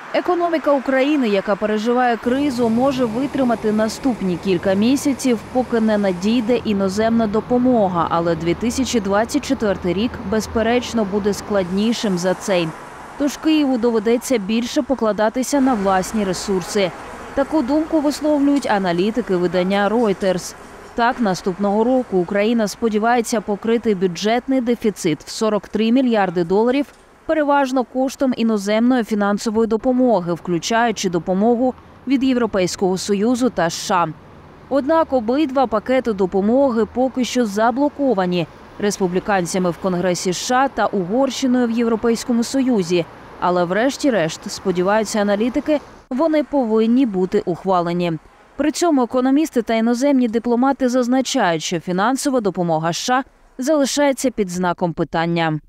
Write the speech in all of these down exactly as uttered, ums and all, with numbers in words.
Економіка України, яка переживає кризу, може витримати наступні кілька місяців, поки не надійде іноземна допомога. Але дві тисячі двадцять четвертий рік, безперечно, буде складнішим за цей. Тож Києву доведеться більше покладатися на власні ресурси. Таку думку висловлюють аналітики видання Reuters. Так, наступного року Україна сподівається покрити бюджетний дефіцит в сорок три мільярди доларів, переважно коштом іноземної фінансової допомоги, включаючи допомогу від Європейського Союзу та США. Однак обидва пакети допомоги поки що заблоковані республіканцями в Конгресі США та Угорщиною в Європейському Союзі. Але врешті-решт, сподіваються аналітики, вони повинні бути ухвалені. При цьому економісти та іноземні дипломати зазначають, що фінансова допомога США залишається під знаком питання.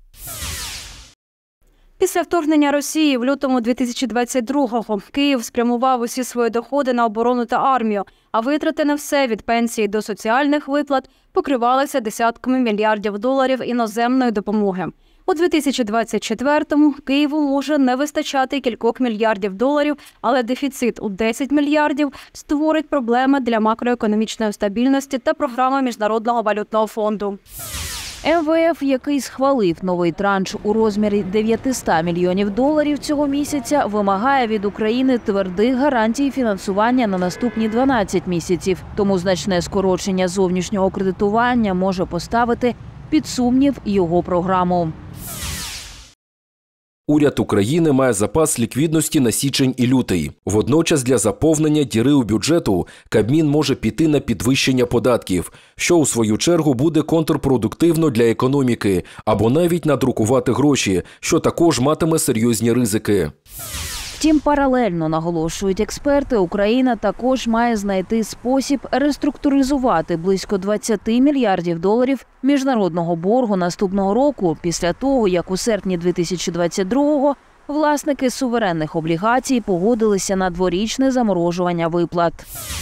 Після вторгнення Росії в лютому дві тисячі двадцять другого Київ спрямував усі свої доходи на оборону та армію, а витрати на все від пенсії до соціальних виплат покривалися десятками мільярдів доларів іноземної допомоги. У дві тисячі двадцять четвертому Києву може не вистачати кількох мільярдів доларів, але дефіцит у десять мільярдів створить проблеми для макроекономічної стабільності та програми Міжнародного валютного фонду. Ем Ве Еф, який схвалив новий транш у розмірі дев'ятисот мільйонів доларів цього місяця, вимагає від України твердих гарантій фінансування на наступні дванадцять місяців. Тому значне скорочення зовнішнього кредитування може поставити під сумнів його програму. Уряд України має запас ліквідності на січень і лютий. Водночас для заповнення діри у бюджету Кабмін може піти на підвищення податків, що у свою чергу буде контрпродуктивно для економіки, або навіть надрукувати гроші, що також матиме серйозні ризики. Втім, паралельно, наголошують експерти, Україна також має знайти спосіб реструктуризувати близько двадцять мільярдів доларів міжнародного боргу наступного року, після того, як у серпні дві тисячі двадцять другого власники суверенних облігацій погодилися на дворічне заморожування виплат.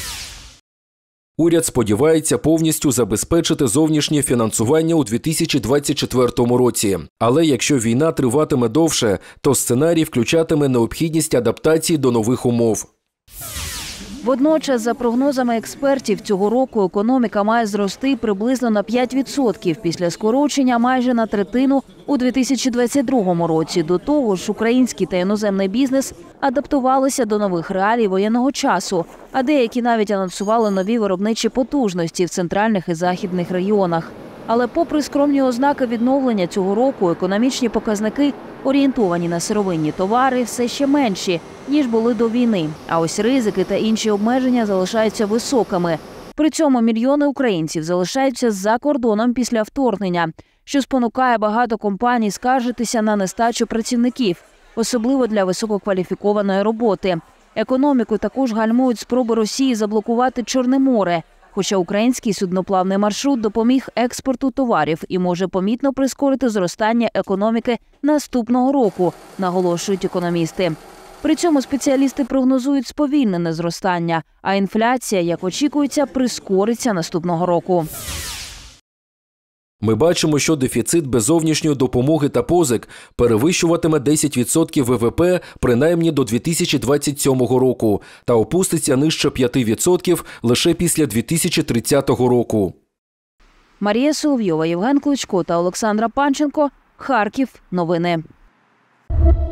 Уряд сподівається повністю забезпечити зовнішнє фінансування у дві тисячі двадцять четвертому році. Але якщо війна триватиме довше, то сценарій включатиме необхідність адаптації до нових умов. Водночас, за прогнозами експертів, цього року економіка має зрости приблизно на п'ять відсотків після скорочення майже на третину у дві тисячі двадцять другому році. До того ж, український та іноземний бізнес адаптувалися до нових реалій воєнного часу, а деякі навіть анонсували нові виробничі потужності в центральних і західних регіонах. Але попри скромні ознаки відновлення цього року, економічні показники, орієнтовані на сировинні товари, все ще менші, ніж були до війни. А ось ризики та інші обмеження залишаються високими. При цьому мільйони українців залишаються за кордоном після вторгнення, що спонукає багато компаній скаржитися на нестачу працівників, особливо для висококваліфікованої роботи. Економіку також гальмують спроби Росії заблокувати Чорне море, хоча український судноплавний маршрут допоміг експорту товарів і може помітно прискорити зростання економіки наступного року, наголошують економісти. При цьому спеціалісти прогнозують сповільнене зростання, а інфляція, як очікується, прискориться наступного року. Ми бачимо, що дефіцит без зовнішньої допомоги та позик перевищуватиме десять відсотків Ве Ве Пе принаймні до дві тисячі двадцять сьомого року та опуститься нижче п'яти відсотків лише після дві тисячі тридцятого року. Марія Соловйова, Євген Кличко та Олександра Панченко. Харків. Новини.